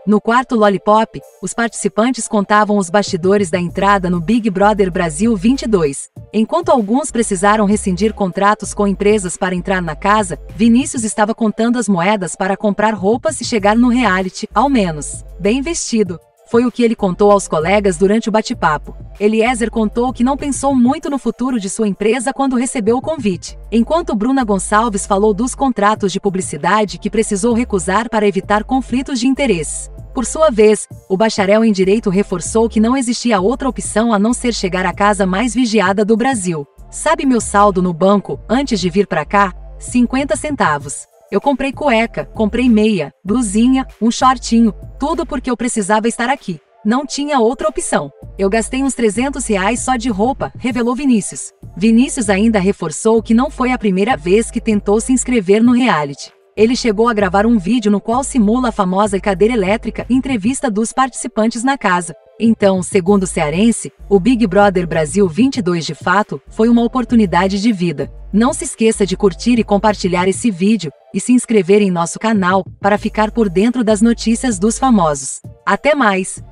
No quarto Lollipop, os participantes contavam os bastidores da entrada no Big Brother Brasil 22. Enquanto alguns precisaram rescindir contratos com empresas para entrar na casa, Vinícius estava contando as moedas para comprar roupas e chegar no reality, ao menos, bem vestido. Foi o que ele contou aos colegas durante o bate-papo. Eliezer contou que não pensou muito no futuro de sua empresa quando recebeu o convite, enquanto Bruna Gonçalves falou dos contratos de publicidade que precisou recusar para evitar conflitos de interesses. Por sua vez, o bacharel em Direito reforçou que não existia outra opção a não ser chegar à casa mais vigiada do Brasil. Sabe meu saldo no banco, antes de vir pra cá? 50 centavos. Eu comprei cueca, comprei meia, blusinha, um shortinho, tudo porque eu precisava estar aqui. Não tinha outra opção. Eu gastei uns R$300 só de roupa, revelou Vinícius. Vinícius ainda reforçou que não foi a primeira vez que tentou se inscrever no reality. Ele chegou a gravar um vídeo no qual simula a famosa cadeira elétrica em entrevista dos participantes na casa. Então, segundo o cearense, o Big Brother Brasil 22 de fato foi uma oportunidade de vida. Não se esqueça de curtir e compartilhar esse vídeo e se inscrever em nosso canal para ficar por dentro das notícias dos famosos. Até mais!